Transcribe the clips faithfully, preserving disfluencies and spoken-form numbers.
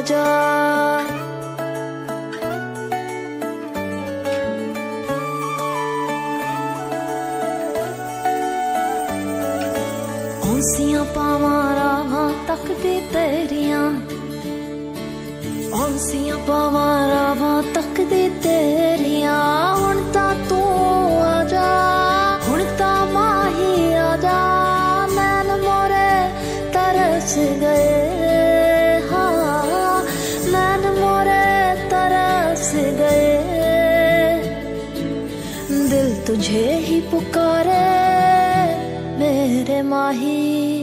आजा। औंसियां पावां रावां तकदी तेरियां, औंसियां पावां रावां तकदी तेरियां। हुण तां तू आजा, हुण तां माही आजा। नैन मोरे तरस गए, हाँ नैन मोरे तरस गए। दिल तुझे ही पुकारे मेरे माही।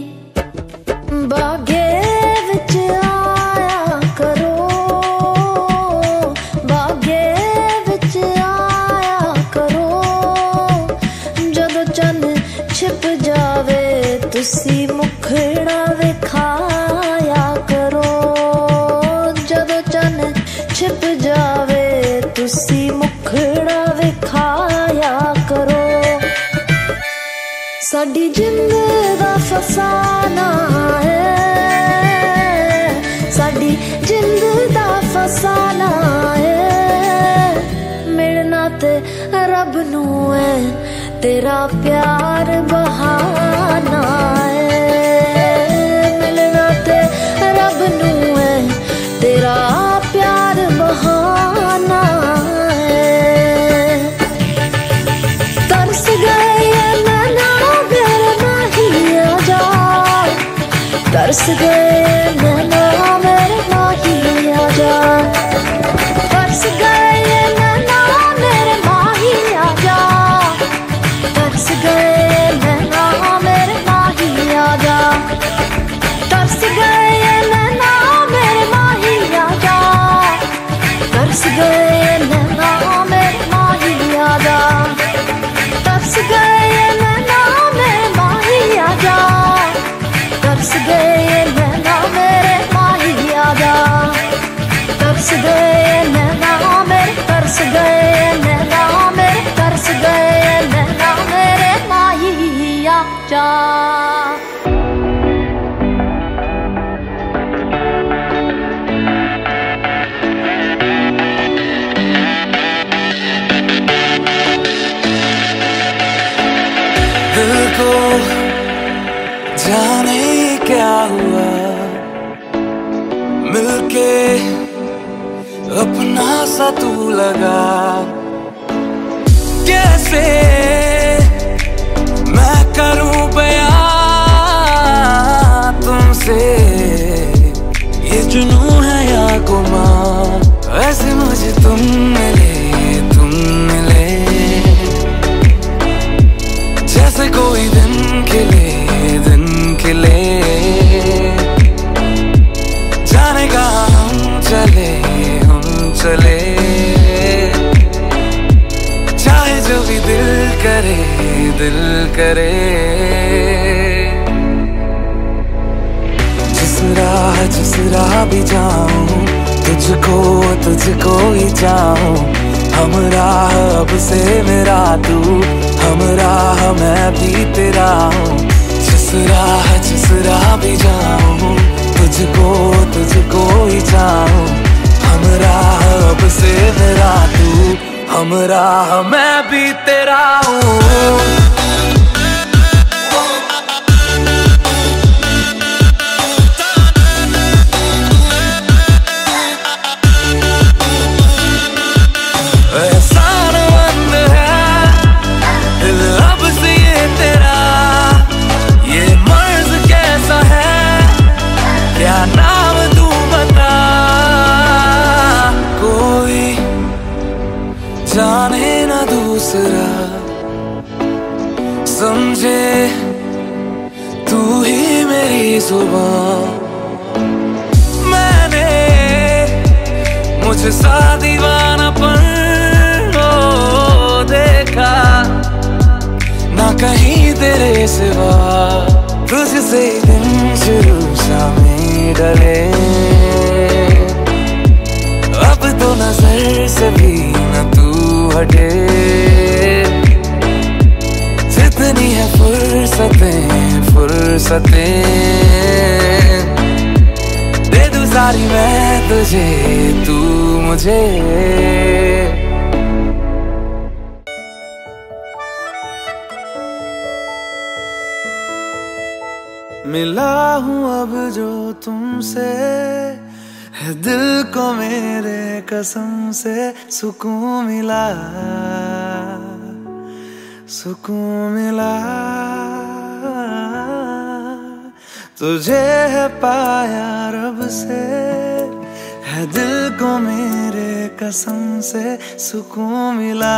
बागे विच आया करो, बागे विच आया करो। जदों चन्न छिप जावे तुसी मुखड़ा विखाया करो। जदों चन्न छिप जावे तुसी मुखड़ा विखाया करो। साडी जिंद दा फसाना है, साडी जिंद दा फसाना है। मिलना ते रब नू है, तेरा प्यार बहाना है। मिलना ते रब नू है, तेरा प्यार बहाना है। तरस गए तरस गए नैना मेरे माही आजा। तरस गए नैना मेरे माही आजा। तरस गए नैना मेरे माही आजा। तरस गए नैना मेरे माही आजा। तरस गए नैना मेरे माही आजा। तरस गए नैना मेरे माही आजा। तरस गए नैना मेरे माही आजा। तरस गए नैना मेरे, तरस गए नैना मेरे, तरस गए नैना मेरे माही आजा। दिल को जाने क्या हुआ, मिलके अपना सा तू लगा। कैसे मैं करूं बयां तुमसे, ये जुनून है या गुमां। वैसे मुझे तुम मिले, तुम मिले जैसे कोई दिन खिले, दिन खिले। जाने का हम चले, हम चले। चाहे जो भी दिल करे, दिल करे। जिस राह जिस राह भी जाऊं, तुझको तुझको ही चाहूं। हम राह अब से मेरा तू, हम राह मैं भी तेरा हूँ। जिस राह जिस राह भी जाऊँ, तुझको तुझको ही चाहूँ। हम राह अब से मेरा तू, हम राह मैं भी तेरा हूँ। नाम तू बता, कोई जाने ना दूसरा, समझे तू ही मेरी जुबान। मैंने मुझ सा दीवानापन हो देखा, ना कहीं तेरे सिवा। तुझसे दिन शुरू शामें डले, अब तो नजर से भी न तू हटे। जितनी है फुर्सतें फुर्सतें, दे दूं सारी मैं तुझे तू मुझे। मिला हूँ अब जो तुमसे, है दिल को मेरे कसम से सुकून मिला, सुकून मिला। तुझे है पाया रब से, है दिल को मेरे कसम से सुकून मिला,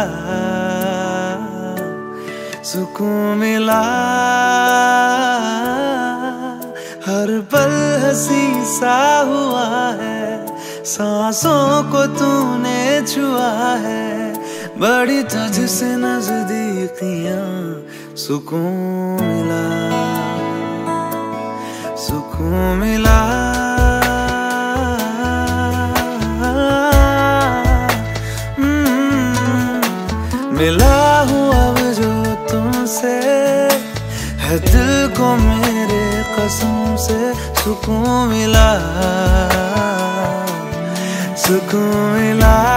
सुकून मिला। हर पल हंसी सा हुआ है, सांसों को तूने छुआ है, बड़ी तुझसे नजदीकियां सुकून मिला, सुकून मिला। मिला हूँ अब जो तुमसे, है दिल को मेरे कसम से सुकून मिला, सुकून मिला।